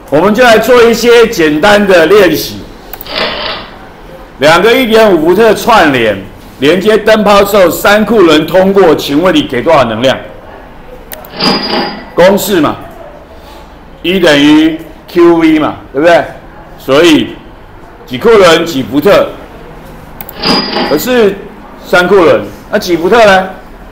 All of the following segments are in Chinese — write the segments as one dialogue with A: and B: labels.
A: 我们就来做一些简单的练习。两个1.5伏特串联，连接灯泡之后，3库仑通过，请问你给多少能量？公式嘛，E等于 QV 嘛，对不对？所以几库仑几伏特？可是3库仑，那几伏特呢？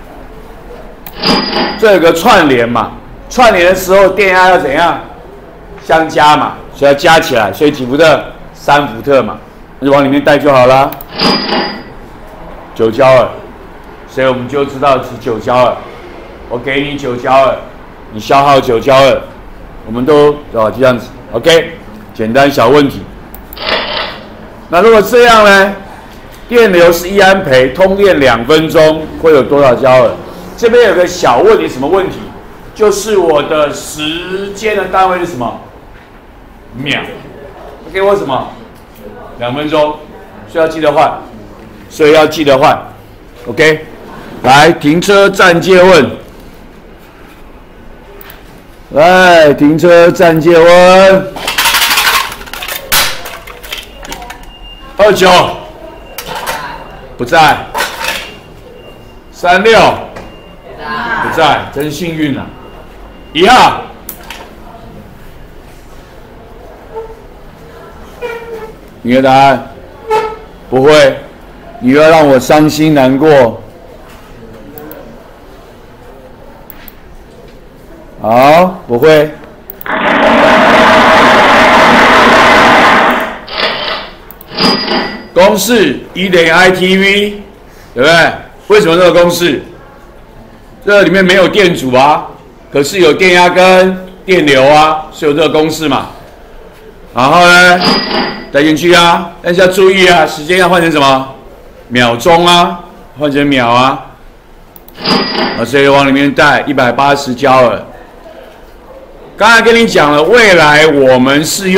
A: 这有个串联嘛，串联的时候电压要怎样？相加嘛，所以要加起来，所以几伏特？3伏特嘛，那就往里面带就好了。9焦耳，所以我们就知道是9焦耳。我给你9焦耳，你消耗9焦耳，我们都就这样子 ，OK， 简单小问题。那如果这样呢？电流是1安培，通电2分钟会有多少焦耳？这边有个小问题，什么问题？就是我的时间的单位是什么？秒。给我什么？2分钟，所以要记得换。所以要记得换。OK， 来停车暂借问。来停车暂借问。29。不在，36不在，真幸运啊！1号，你的答案不会，你要让我伤心难过。好，不会。公式E等于 ITV， 对不对？为什么这个公式？这里面没有电阻啊，可是有电压跟电流啊，所以有这个公式嘛。然后呢，带进去啊，但是要注意啊，时间要换成什么？秒钟啊，换成秒啊。所以往里面带180焦耳。刚才跟你讲了，未来我们是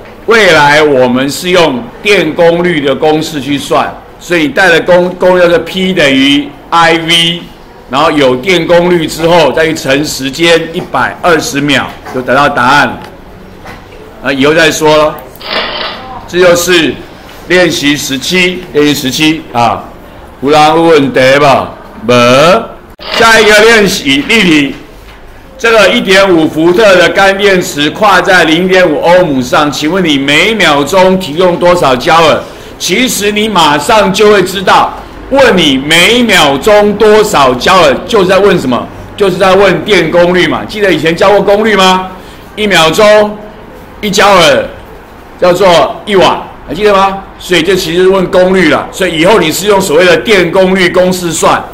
A: 用电功率的公式去算，所以你带的功率叫做 P 等于 IV， 然后有电功率之后再去乘时间120秒，就得到答案了。以后再说了。这就是练习17啊。有人有问题吧？没。下一个练习例题。这个1.5伏特的干电池跨在0.5欧姆上，请问你每秒钟提供多少焦耳？其实你马上就会知道，问你每秒钟多少焦耳，就是在问什么？就是在问电功率嘛。记得以前教过功率吗？1秒钟1焦耳叫做1瓦，还记得吗？所以这其实是问功率了。所以以后你是用所谓的电功率公式算。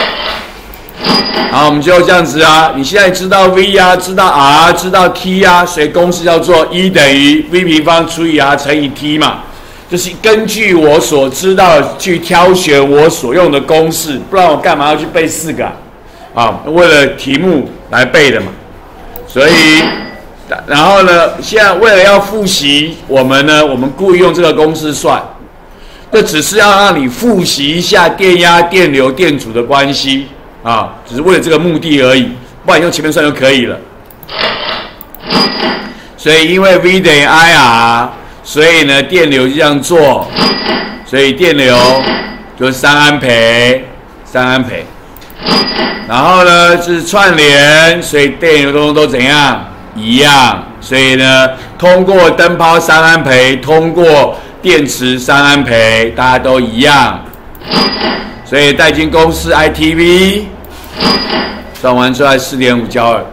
A: 好，我们就这样子啊。你现在知道 V 啊，知道 R， 知道 T 啊，所以公式叫做E等于 V 平方除以 R 乘以 T 嘛。就是根据我所知道的去挑选我所用的公式，不然我干嘛要去背4个啊？为了题目来背的嘛。所以，然后呢，现在为了要复习，我们故意用这个公式算。这只是要让你复习一下电压、电流、电阻的关系。只是为了这个目的而已，不然用前面算就可以了。所以因为 V 等于 IR， 所以呢电流就这样做，所以电流就是3安培。然后呢是串联，所以电流都怎样？一样。所以呢通过灯泡3安培，通过电池3安培，大家都一样。所以带进公式 ITV， 算完出来4.5焦耳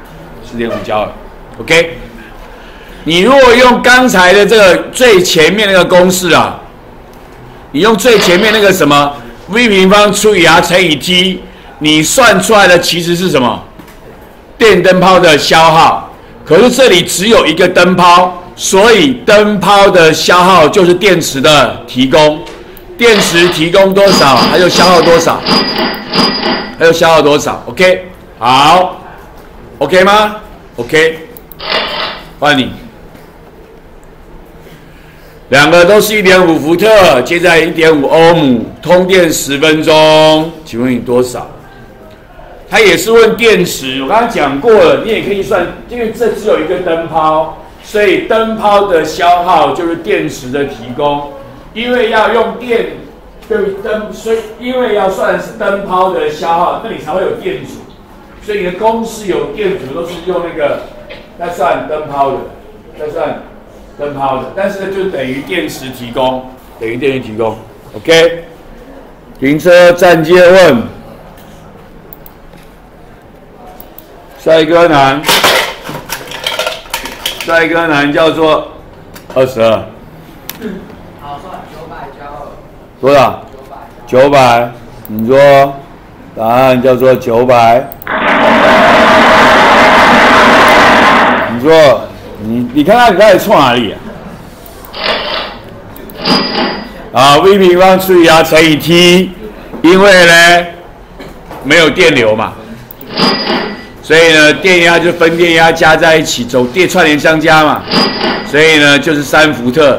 A: ，OK。你如果用刚才的这个最前面那个公式啊，你用最前面那个什么 V 平方除以 R 乘以 T， 你算出来的其实是什么？电灯泡的消耗。可是这里只有一个灯泡，所以灯泡的消耗就是电池的提供。电池提供多少，它就消耗多少，OK， 好 ，OK 吗 ？OK， 换你。两个都是1.5伏特，接在1.5欧姆，通电10分钟，请问你多少？它也是问电池，我刚刚讲过了，你也可以算，因为这只有一个灯泡， 所以灯泡的消耗就是电池的提供。因为要用电对灯，所以因为要算的是灯泡的消耗，那你才会有电阻。所以你的公式有电阻都是用那个在算灯泡的，但是呢就等于电池提供，OK。停车暂借问，下一个难叫做22。
B: 好，算900加2。
A: 多少？900。你说答案叫做900。你说你看看你开始错哪里啊？v 平方除以 r 乘以 t， 因为呢没有电流嘛，所以呢电压就分电压加在一起，走电串联相加嘛，所以呢就是3伏特。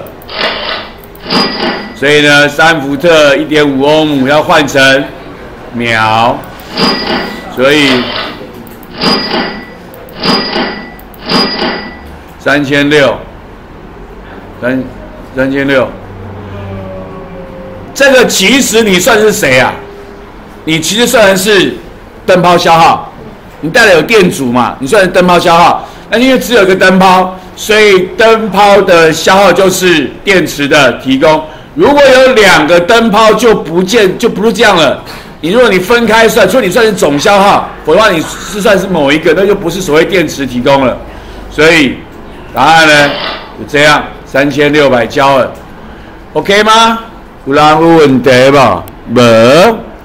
A: 所以呢3伏特1.5欧姆要换成秒，所以3600，这个其实你算是谁啊？你其实算的是灯泡消耗，你带了有电阻嘛，你算是灯泡消耗。那因为只有一个灯泡，所以灯泡的消耗就是电池的提供。如果有2个灯泡就不是这样了。如果你分开算，除非你算是总消耗，否则的话你是算是某一个，那就不是所谓电池提供了。所以答案呢就这样，3600焦耳 ，OK 吗？有人有问题吧？无。